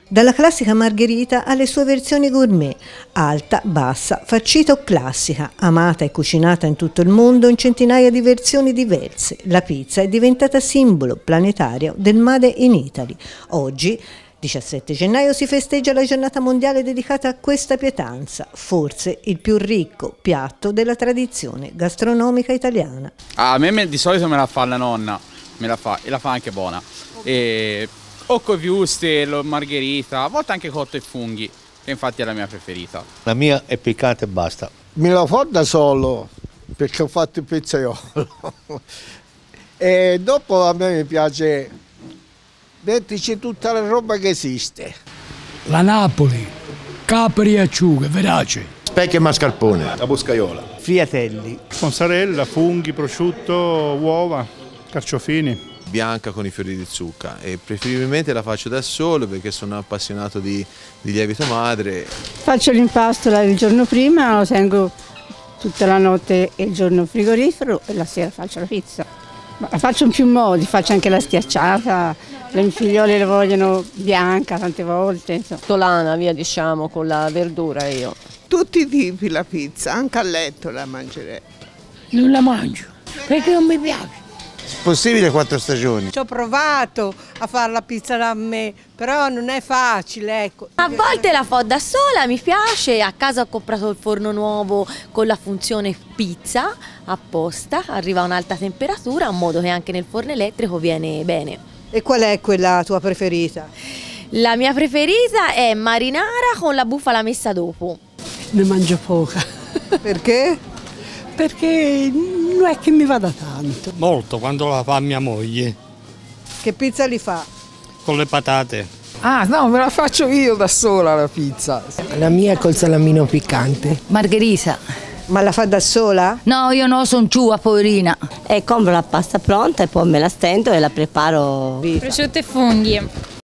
Dalla classica margherita alle sue versioni gourmet, alta, bassa, farcita o classica, amata e cucinata in tutto il mondo in centinaia di versioni diverse, la pizza è diventata simbolo planetario del Made in Italy. Oggi, 17 gennaio, si festeggia la giornata mondiale dedicata a questa pietanza, forse il più ricco piatto della tradizione gastronomica italiana. A me di solito me la fa la nonna, me la fa e la fa anche buona. O con wurstel, margherita, a volte anche cotto e funghi, che infatti è la mia preferita. La mia è piccante e basta. Me la fa da solo, perché ho fatto il pizzaiolo. E dopo a me mi piace metterci tutta la roba che esiste. La Napoli, capri e acciughe, verace. Specchi e mascarpone. La boscaiola. Friatelli. Mozzarella, funghi, prosciutto, uova, carciofini. Bianca con i fiori di zucca e preferibilmente la faccio da solo perché sono appassionato di lievito madre. Faccio l'impasto il giorno prima, lo tengo tutta la notte e il giorno frigorifero e la sera faccio la pizza. Ma la faccio in più modi, faccio anche la schiacciata, le mie figliole le vogliono bianca tante volte. Insomma. Tolana, via diciamo, con la verdura io. Tutti i tipi la pizza, anche a letto la mangerei. Non la mangio, perché non mi piace. Possibile 4 stagioni. Ci ho provato a fare la pizza da me, però non è facile, ecco. A volte la fa da sola, mi piace, a casa ho comprato il forno nuovo con la funzione pizza apposta, arriva a un'alta temperatura, in modo che anche nel forno elettrico viene bene. E qual è quella tua preferita? La mia preferita è marinara con la bufala messa dopo. Ne mangio poca. Perché? Perché non è che mi vada tanto. Molto, quando la fa mia moglie. Che pizza li fa? Con le patate. Ah no, me la faccio io da sola la pizza. La mia è col salamino piccante. Margherita. Ma la fa da sola? No, io no, sono ciua, poverina. E compro la pasta pronta e poi me la stendo e la preparo. Prosciutto e funghi.